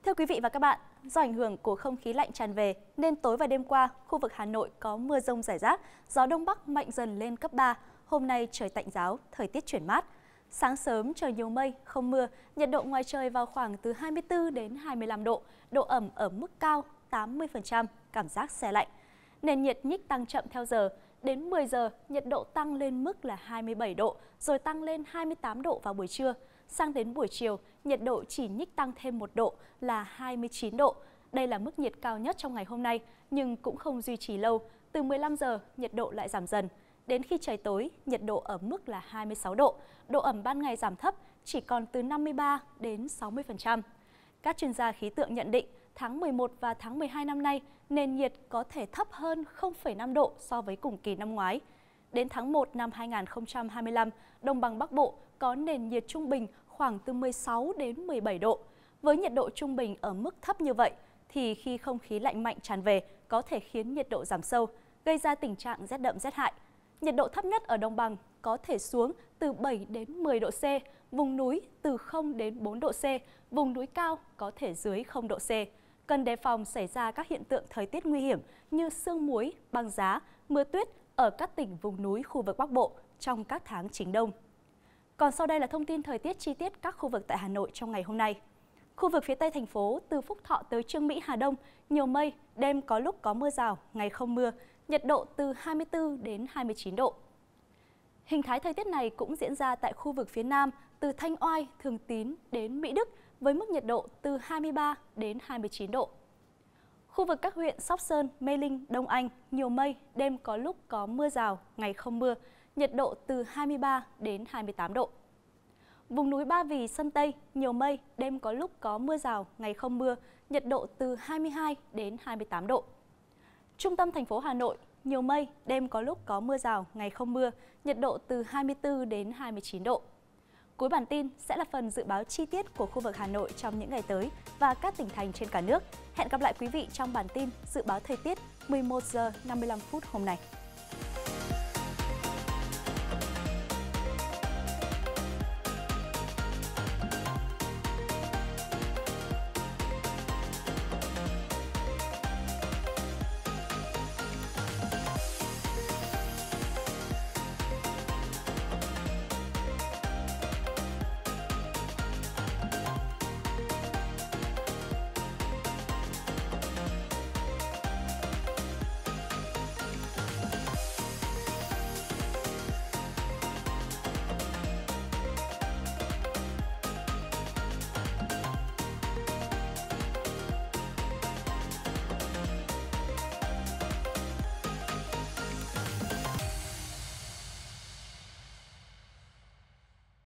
Thưa quý vị và các bạn, do ảnh hưởng của không khí lạnh tràn về nên tối và đêm qua, khu vực Hà Nội có mưa rông rải rác, gió đông bắc mạnh dần lên cấp 3. Hôm nay trời tạnh giáo, thời tiết chuyển mát. Sáng sớm trời nhiều mây, không mưa, nhiệt độ ngoài trời vào khoảng từ 24 đến 25 độ, độ ẩm ở mức cao 80%, cảm giác se lạnh. Nền nhiệt nhích tăng chậm theo giờ, đến 10 giờ nhiệt độ tăng lên mức là 27 độ, rồi tăng lên 28 độ vào buổi trưa. Sang đến buổi chiều, nhiệt độ chỉ nhích tăng thêm 1 độ là 29 độ. Đây là mức nhiệt cao nhất trong ngày hôm nay, nhưng cũng không duy trì lâu. Từ 15 giờ, nhiệt độ lại giảm dần. Đến khi trời tối, nhiệt độ ở mức là 26 độ. Độ ẩm ban ngày giảm thấp, chỉ còn từ 53 đến 60%. Các chuyên gia khí tượng nhận định, tháng 11 và tháng 12 năm nay, nền nhiệt có thể thấp hơn 0,5 độ so với cùng kỳ năm ngoái. Đến tháng 1 năm 2025, Đồng bằng Bắc Bộ có nền nhiệt trung bình khoảng từ 16 đến 17 độ. Với nhiệt độ trung bình ở mức thấp như vậy, thì khi không khí lạnh mạnh tràn về có thể khiến nhiệt độ giảm sâu, gây ra tình trạng rét đậm rét hại. Nhiệt độ thấp nhất ở Đồng bằng có thể xuống từ 7 đến 10 độ C, vùng núi từ 0 đến 4 độ C, vùng núi cao có thể dưới 0 độ C. Cần đề phòng xảy ra các hiện tượng thời tiết nguy hiểm như sương muối, băng giá, mưa tuyết ở các tỉnh vùng núi khu vực Bắc Bộ trong các tháng chính đông. Còn sau đây là thông tin thời tiết chi tiết các khu vực tại Hà Nội trong ngày hôm nay. Khu vực phía Tây thành phố từ Phúc Thọ tới Chương Mỹ Hà Đông, nhiều mây, đêm có lúc có mưa rào, ngày không mưa, nhiệt độ từ 24 đến 29 độ. Hình thái thời tiết này cũng diễn ra tại khu vực phía Nam từ Thanh Oai, Thường Tín đến Mỹ Đức với mức nhiệt độ từ 23 đến 29 độ. Khu vực các huyện Sóc Sơn, Mê Linh, Đông Anh, nhiều mây, đêm có lúc có mưa rào, ngày không mưa, nhiệt độ từ 23 đến 28 độ. Vùng núi Ba Vì, Sơn Tây, nhiều mây, đêm có lúc có mưa rào, ngày không mưa, nhiệt độ từ 22 đến 28 độ. Trung tâm thành phố Hà Nội, nhiều mây, đêm có lúc có mưa rào, ngày không mưa, nhiệt độ từ 24 đến 29 độ. Cuối bản tin sẽ là phần dự báo chi tiết của khu vực Hà Nội trong những ngày tới và các tỉnh thành trên cả nước. Hẹn gặp lại quý vị trong bản tin dự báo thời tiết 11 giờ 55 phút hôm nay.